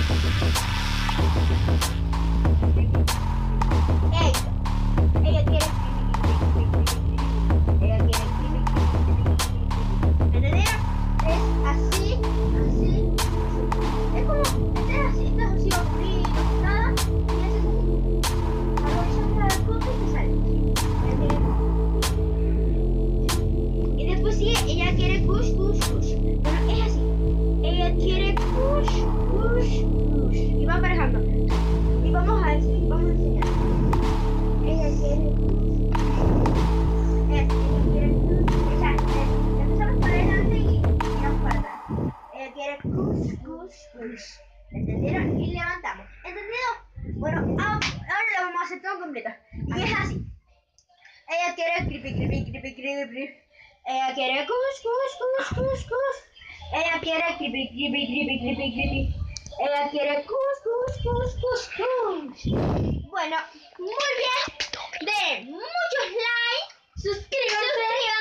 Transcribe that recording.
Ella quiere ¿entendieron? Es así, así. Es como, este es así, esto es así, oscuro, nada. Y haces así. Ahora ya la cosa y te sale. Y después sigue, ella quiere push, push, push. Bueno, es así. Ella quiere push, push, push. Y va aparejando. Y vamos a enseñar. Ella quiere push. Ella quiere push. O sea, empezamos para adelante y tiramos para atrás. Ella quiere push, push, push. ¿Entendieron? Y levantamos. ¿Entendido? Bueno, ahora lo vamos a hacer todo completo. Y es así. Ella quiere creepy, creepy, creepy, creepy. Ella quiere push, push, push, push, push. Ella quiere creepy, creepy, creepy, creepy, creepy. Ella quiere push, push, push, push, push. Bueno, muy bien. Den muchos likes. Suscríbanse.